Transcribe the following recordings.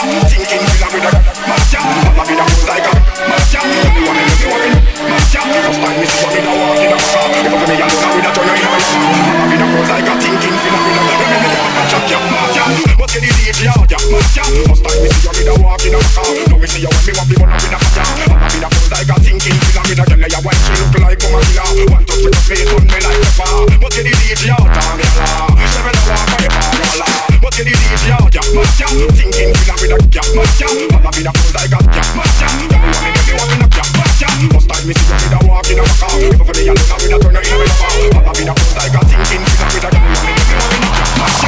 thinking killer with a matcha. Papa be the fool like a matcha. You want me to walk in matcha. First time me see what me da walk in a matcha. If you me alone with a turn in a matcha. Papa be the fool like a thinking killer with a matcha. Matcha, but get the DJ out ya matcha. First time me see what me da walk in a matcha. Now me see you when me want me burn up in a matcha. Papa be the fool like a thinking killer with a girl ya white she look like a killer. One touch with a face on me like pepper. But get the DJ out ya me la. Seven hours for the bar but get the DJ out ya matcha. Thinking killer with a ya matcha. Papa be the fool like a ya matcha. You want me to be walking up ya matcha. First time me see you me da walk in a matcha. If you me alone with a turn in a matcha. Papa be the fool like a thinking killer with a ya matcha.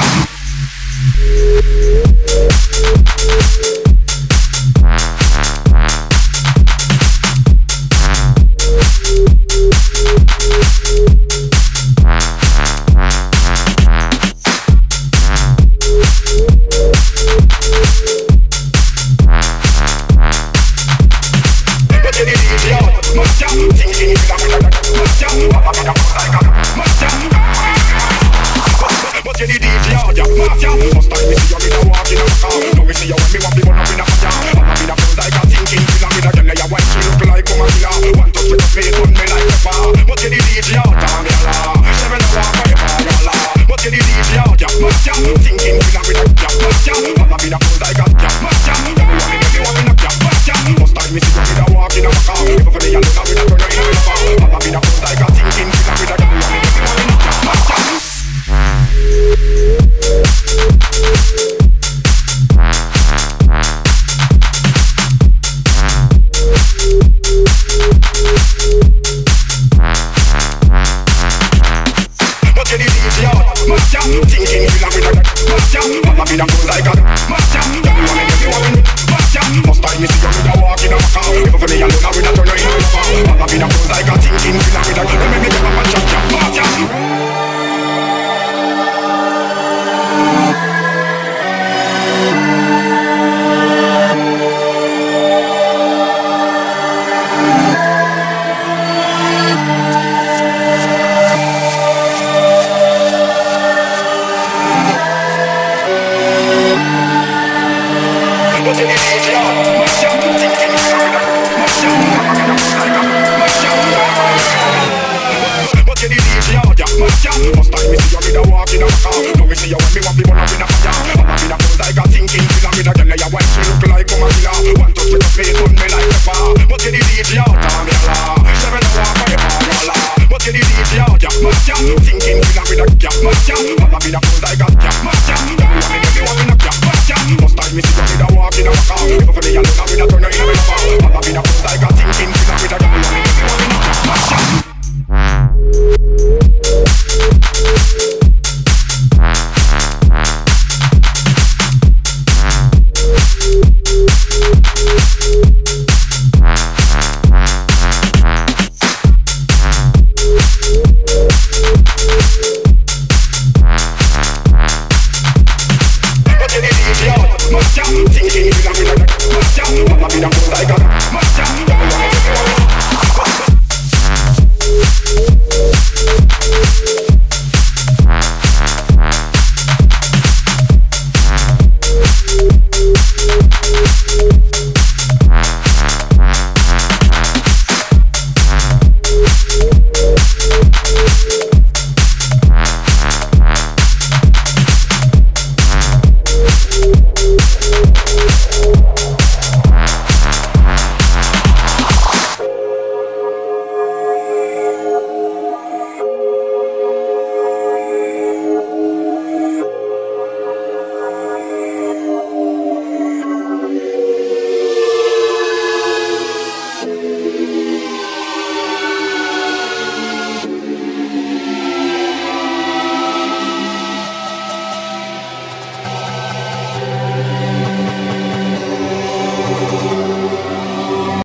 Papa be the fool like